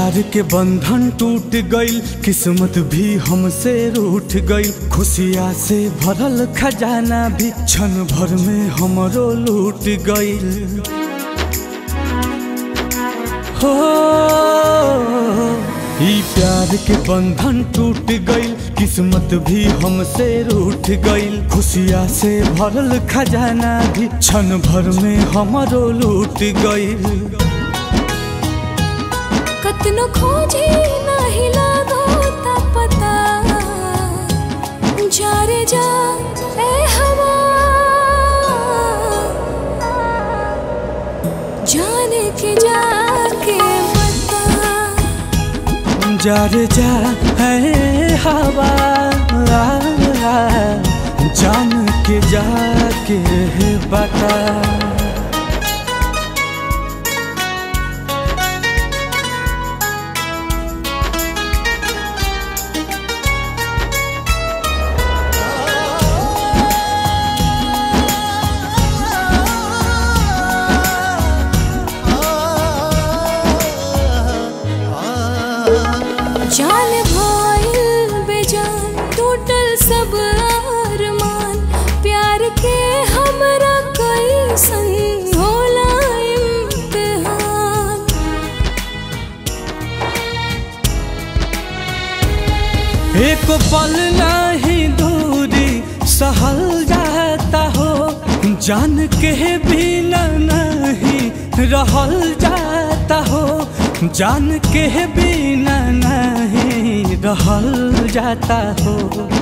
प्यार के बंधन टूट गइल, किस्मत भी हमसे रूठ गइल। खुशियाँ से भरल खजाना भी क्षण भर में हमरो लूट गइल। हो ई प्यार के बंधन टूट गइल, किस्मत भी हमसे रूठ गइल। खुशियाँ से भरल खजाना भी क्षण भर में हमरो लूट गइल। कतनो खोजे नाही लागो ता पता, जा रे जा ए हवा, जाने के जाके बता। जा रे जा ए हवा, जान के जाके बता। जान भइल बेजान टूटल सब अरमान, प्यार के हमरा कैसन होला इम्तिहान। एक पल नहीं दूरी सहल जाता हो, जान के बिना नहीं रहल जाता हो, जान के बिना नहीं रहल जाता हो।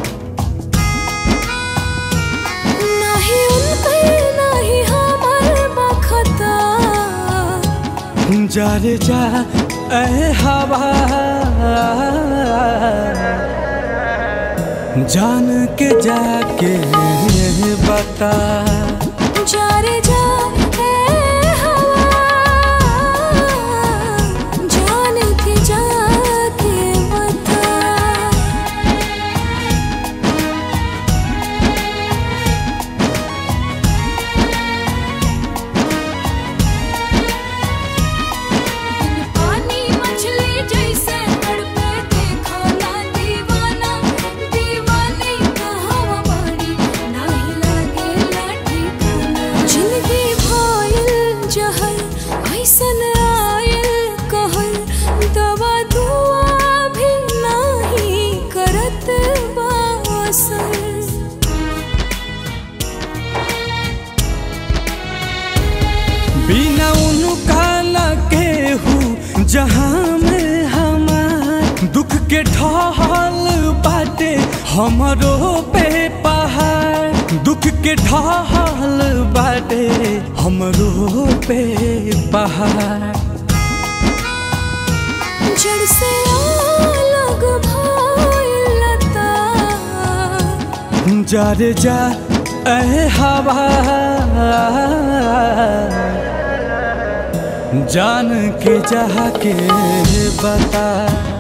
नहीं उनके नहीं हमर बखता, जा रे जा ए हवा, जान के जाके बता। जा रे जा बिना उनका न केहू जहाँ में हमार, दुख के ढाल बाटे हमरो पे पहाड़, दुख के ढाल बाटे हमरो पे पहाड़। जड़ से अलग भइल लता, जा रे जा ए हवा, जान के जाके बता।